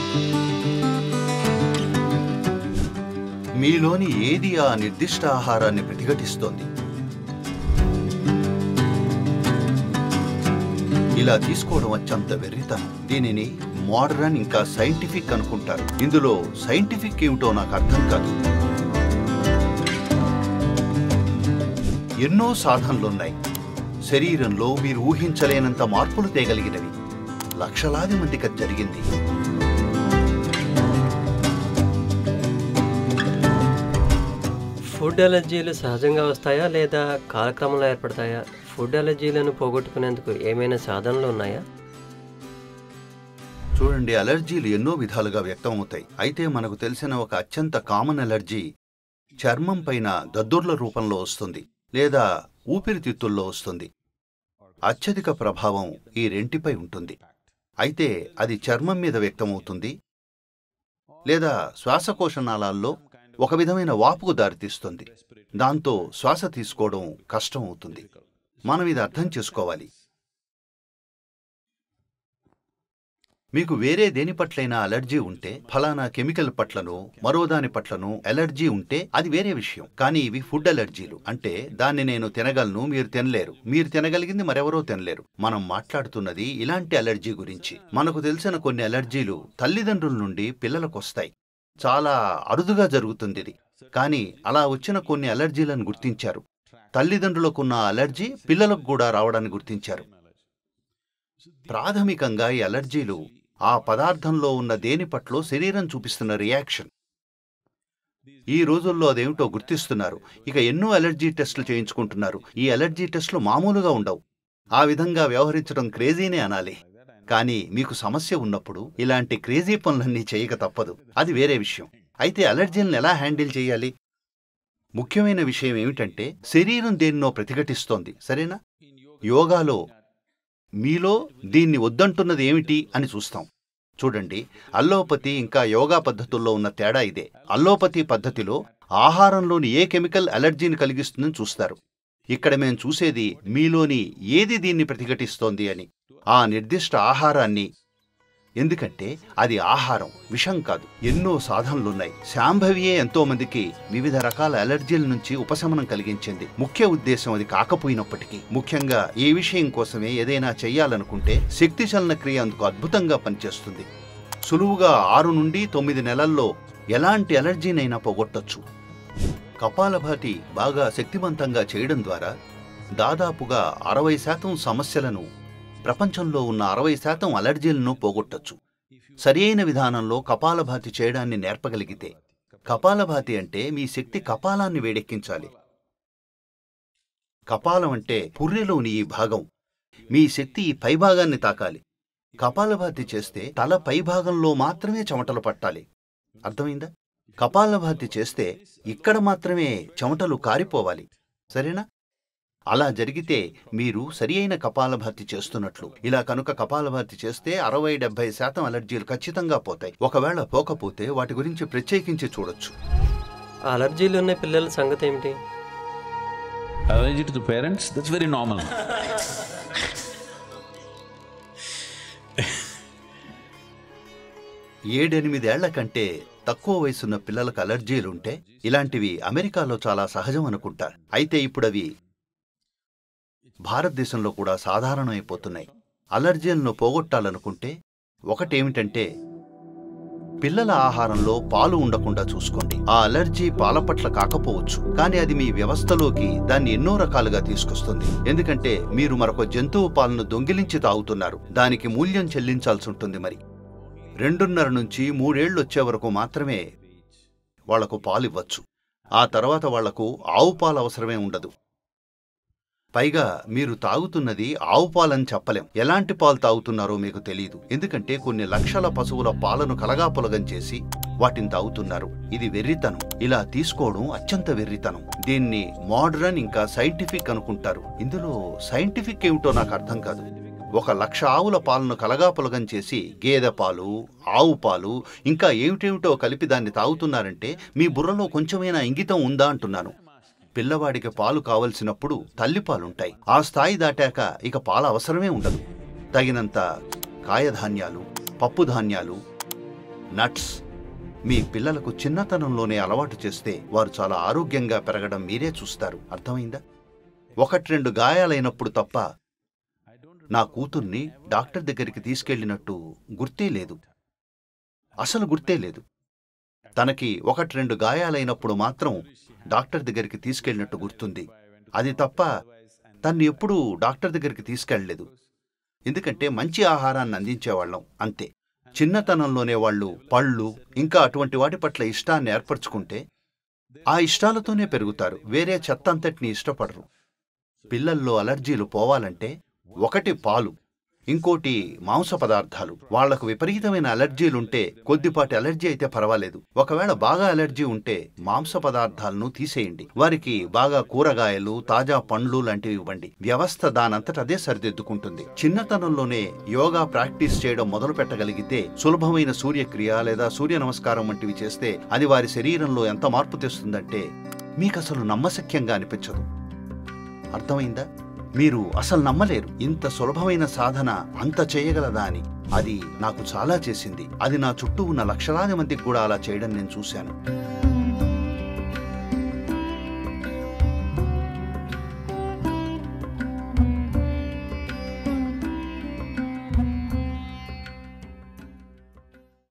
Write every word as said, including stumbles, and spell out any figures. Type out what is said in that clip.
మీలోని ఏది ఆ నిర్దిష్ట ఆహారాన్ని ప్రతిఘటిస్తోంది? ఇలా తీసుకోవడం అత్యంత వెర్రితనం. దీనిని మోడర్న్ ఇంకా సైంటిఫిక్ అనుకుంటారు. ఇందులో సైంటిఫిక్ ఏమిటో నాకు అర్థం కాదు. ఎన్నో సాధనలున్నాయి. శరీరంలో మీరు ఊహించలేనంత మార్పులు తేగలిగినవి. లక్షలాది మందికి అది జరిగింది. ఫుడ్ అలర్జీలు సహజంగా వస్తాయా లేదా కాలక్రమంలో ఏర్పడతాయా? ఫుడ్ అలర్జీలను పోగొట్టుకునేందుకు ఏమైనా సాధనలు ఉన్నాయా? చూడండి, అలర్జీలు ఎన్నో విధాలుగా వ్యక్తం అవుతాయి. అయితే మనకు తెలిసిన ఒక అత్యంత కామన్ అలర్జీ చర్మం పైన దద్దుర్ల రూపంలో వస్తుంది లేదా ఊపిరితిత్తుల్లో వస్తుంది. అత్యధిక ప్రభావం ఈ రెంటిపై ఉంటుంది. అయితే అది చర్మం మీద వ్యక్తమవుతుంది లేదా శ్వాసకోశ నాళాల్లో ఒక విధమైన వాపుకు దారితీస్తుంది. దాంతో శ్వాస తీసుకోవడం కష్టం అవుతుంది. మనం ఇది అర్థం చేసుకోవాలి. మీకు వేరే దేని పట్లైనా అలర్జీ ఉంటే, ఫలానా కెమికల్ పట్లను మరో దాని పట్లను అలర్జీ ఉంటే అది వేరే విషయం. కానీ ఇవి ఫుడ్ అలర్జీలు. అంటే దాన్ని నేను తినగలను, మీరు తినలేరు, మీరు తినగలిగింది మరెవరో తినలేరు. మనం మాట్లాడుతున్నది ఇలాంటి అలర్జీ గురించి. మనకు తెలిసిన కొన్ని అలర్జీలు తల్లిదండ్రుల నుండి పిల్లలకు వస్తాయి. చాలా అరుదుగా జరుగుతుంది ఇది. కానీ అలా వచ్చిన కొన్ని అలర్జీలను గుర్తించారు. తల్లిదండ్రులకున్న అలర్జీ పిల్లలకు కూడా రావడాన్ని గుర్తించారు. ప్రాథమికంగా ఈ అలర్జీలు ఆ పదార్థంలో ఉన్న దేని పట్ల శరీరం చూపిస్తున్న రియాక్షన్. ఈ రోజుల్లో అదేమిటో గుర్తిస్తున్నారు. ఇక ఎన్నో అలర్జీ టెస్టులు చేయించుకుంటున్నారు. ఈ అలర్జీ టెస్టులు మామూలుగా ఉండవు. ఆ విధంగా వ్యవహరించడం క్రేజీనే అనాలి. కానీ మీకు సమస్య ఉన్నప్పుడు ఇలాంటి క్రేజీ పనులన్నీ చేయక తప్పదు. అది వేరే విషయం. అయితే అలర్జీలను ఎలా హ్యాండిల్ చేయాలి? ముఖ్యమైన విషయం ఏమిటంటే శరీరం దేన్నో ప్రతిఘటిస్తోంది, సరేనా? యోగాలో మీలో దీన్ని వద్దంటున్నది ఏమిటి అని చూస్తాం. చూడండి, అల్లోపతి ఇంకా యోగా పద్ధతుల్లో ఉన్న తేడా ఇదే. అల్లోపతి పద్ధతిలో ఆహారంలోని ఏ కెమికల్ అలర్జీని కలిగిస్తుందని చూస్తారు. ఇక్కడ మేం చూసేది మీలోని ఏది దీన్ని ప్రతిఘటిస్తోంది అని, ఆ నిర్దిష్ట ఆహారాన్ని. ఎందుకంటే అది ఆహారం, విషం కాదు. ఎన్నో సాధనలున్నాయి. శాంభవియే ఎంతో మందికి వివిధ రకాల అలర్జీల నుంచి ఉపశమనం కలిగించింది. ముఖ్య ఉద్దేశం అది కాకపోయినప్పటికీ, ముఖ్యంగా ఈ విషయం కోసమే ఏదైనా చెయ్యాలనుకుంటే శక్తి చలన క్రియ అందుకు అద్భుతంగా పనిచేస్తుంది. సులువుగా ఆరు నుండి తొమ్మిది నెలల్లో ఎలాంటి అలర్జీనైనా పోగొట్టొచ్చు. కపాలభాతి బాగా శక్తివంతంగా చేయడం ద్వారా దాదాపుగా అరవై శాతం సమస్యలను, ప్రపంచంలో ఉన్న అరవై శాతం అలర్జీలను పోగొట్టొచ్చు. సరియైన విధానంలో కపాలభాతి చేయడాన్ని నేర్పగలిగితే. కపాలభాతి అంటే మీ శక్తి కపాలాన్ని వేడెక్కించాలి. కపాలం అంటే పుర్రెలోని ఈ భాగం. మీ శక్తి ఈ పైభాగాన్ని తాకాలి. కపాలభాతి చేస్తే తల పైభాగంలో మాత్రమే చెమటలు పట్టాలి. అర్థమైందా? కపాలభాతి చేస్తే ఇక్కడ మాత్రమే చెమటలు కారిపోవాలి, సరేనా? అలా జరిగితే మీరు సరి అయిన కపాలభాతి చేస్తున్నట్లు. ఇలా కనుక కపాలభాతి చేస్తే అరవై డెబ్బై శాతం అలర్జీలు ఖచ్చితంగా పోతాయి. ఒకవేళ పోకపోతే వాటి గురించి ప్రత్యేకించి చూడొచ్చు. అలర్జీలు ఉన్న పిల్లల సంగతి ఏమిటి? Allergy to the parents? That's very normal. ఏడెనిమిదేళ్ల కంటే తక్కువ వయసున్న పిల్లలకు అలర్జీలుంటే ఇలాంటివి అమెరికాలో చాలా సహజం అనుకుంటా. అయితే ఇప్పుడవి భారతదేశంలో కూడా సాధారణమైపోతున్నాయి. అలర్జీలను పోగొట్టాలనుకుంటే ఒకటేమిటంటే పిల్లల ఆహారంలో పాలు ఉండకుండా చూసుకోండి. ఆ అలర్జీ పాల పట్ల కాకపోవచ్చు, కానీ అది మీ వ్యవస్థలోకి దాన్ని ఎన్నో రకాలుగా తీసుకొస్తుంది. ఎందుకంటే మీరు మరొక జంతువు పాలను దొంగిలించి తాగుతున్నారు. దానికి మూల్యం చెల్లించాల్సి ఉంటుంది. మరి రెండున్నర నుంచి మూడేళ్లు వచ్చే వరకు మాత్రమే వాళ్లకు పాలివ్వచ్చు. ఆ తర్వాత వాళ్లకు ఆవు పాలు అవసరమే ఉండదు. పైగా మీరు తాగుతున్నది ఆవు పాలని చెప్పలేం. ఎలాంటి పాలు తాగుతున్నారో మీకు తెలియదు. ఎందుకంటే కొన్ని లక్షల పశువుల పాలను కలగాపులగం చేసి వాటిని తాగుతున్నారు. ఇది వెర్రితనం. ఇలా తీసుకోవడం అత్యంత వెర్రితనం. దీన్ని మోడర్న్ ఇంకా సైంటిఫిక్ అనుకుంటారు. ఇందులో సైంటిఫిక్ ఏమిటో నాకు అర్థం కాదు. ఒక లక్ష ఆవుల పాలను కలగాపులగం చేసి గేదె పాలు, ఆవు పాలు ఇంకా ఏమిటేమిటో కలిపి దాన్ని తాగుతున్నారంటే మీ బుర్రలో కొంచెమైనా ఇంగితం ఉందా అంటున్నాను. పిల్లవాడికి పాలు కావలసినప్పుడు తల్లిపాలుంటాయి. ఆ స్థాయి దాటాక ఇక పాల అవసరమే ఉండదు. తగినంత కాయధాన్యాలు, పప్పు ధాన్యాలు, నట్స్ మీ పిల్లలకు చిన్నతనంలోనే అలవాటు చేస్తే వారు చాలా ఆరోగ్యంగా పెరగడం మీరే చూస్తారు. అర్థమైందా? ఒకటి రెండు గాయాలైనప్పుడు తప్ప నా కూతుర్ని డాక్టర్ దగ్గరికి తీసుకెళ్లినట్టు గుర్తే లేదు. అసలు గుర్తే లేదు. తనకి ఒకటి రెండు గాయాలైనప్పుడు మాత్రం డాక్టర్ దగ్గరికి తీసుకెళ్లినట్టు గుర్తుంది. అది తప్ప తన్ని ఎప్పుడూ డాక్టర్ దగ్గరికి తీసుకెళ్లలేదు. ఎందుకంటే మంచి ఆహారాన్ని అందించేవాళ్ళం, అంతే. చిన్నతనంలోనే వాళ్ళు పళ్ళు ఇంకా అటువంటి వాటి పట్ల ఇష్టాన్ని ఏర్పరచుకుంటే ఆ ఇష్టాలతోనే పెరుగుతారు. వేరే చెత్త అంతటిని ఇష్టపడరు. పిల్లల్లో అలర్జీలు పోవాలంటే ఒకటి పాలు, ఇంకోటి మాంస పదార్థాలు. వాళ్లకు విపరీతమైన అలర్జీలుంటే కొద్దిపాటి అలర్జీ అయితే పర్వాలేదు. ఒకవేళ బాగా అలర్జీ ఉంటే మాంస పదార్థాలను తీసేయండి. వారికి బాగా కూరగాయలు, తాజా పండ్లు లాంటివి ఇవ్వండి. వ్యవస్థ దానంతట అదే సరిదిద్దుకుంటుంది. చిన్నతనంలోనే యోగా ప్రాక్టీస్ చేయడం మొదలు పెట్టగలిగితే, సులభమైన సూర్యక్రియ లేదా సూర్య నమస్కారం వంటివి చేస్తే అది వారి శరీరంలో ఎంత మార్పు తెస్తుందంటే మీకసలు నమ్మశక్యంగా అనిపించదు. అర్థమైందా? మీరు అసలు నమ్మలేరు, ఇంత సులభమైన సాధన అంత చేయగలదా అని. అది నాకు చాలా చేసింది. అది నా చుట్టూ ఉన్న లక్షలాది మందికి కూడా అలా చేయడం నేను చూశాను.